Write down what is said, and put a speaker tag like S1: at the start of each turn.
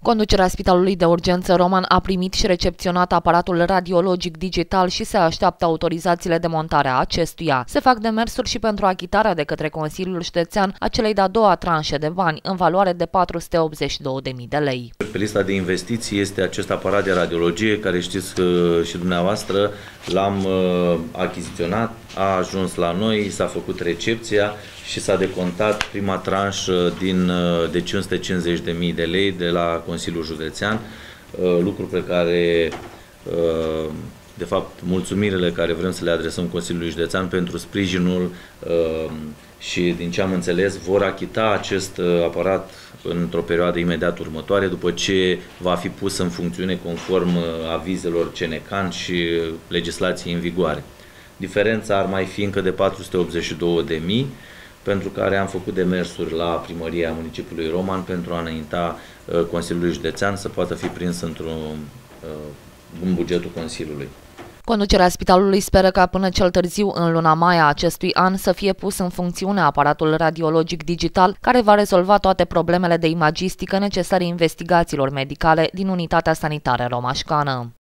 S1: Conducerea Spitalului de Urgență Roman a primit și recepționat aparatul radiologic digital și se așteaptă autorizațiile de montare a acestuia. Se fac demersuri și pentru achitarea de către Consiliul Județean a celei de-a doua tranșe de bani, în valoare de 482.000 de lei.
S2: Pe lista de investiții este acest aparat de radiologie, care știți și dumneavoastră, l-am achiziționat, a ajuns la noi, s-a făcut recepția și s-a decontat prima tranșă de 550.000 de lei de la Consiliul Județean, lucru pe care, de fapt, mulțumirile care vrem să le adresăm Consiliului Județean pentru sprijinul și, din ce am înțeles, vor achita acest aparat într-o perioadă imediat următoare, după ce va fi pus în funcțiune conform avizelor CNCAN și legislației în vigoare. Diferența ar mai fi încă de 482.000, pentru care am făcut demersuri la Primăria Municipiului Roman pentru a înainta Consiliului Județean să poată fi prins în bugetul Consiliului.
S1: Conducerea spitalului speră ca până cel târziu în luna mai a acestui an să fie pus în funcțiune aparatul radiologic digital, care va rezolva toate problemele de imagistică necesare investigațiilor medicale din unitatea sanitară romașcană.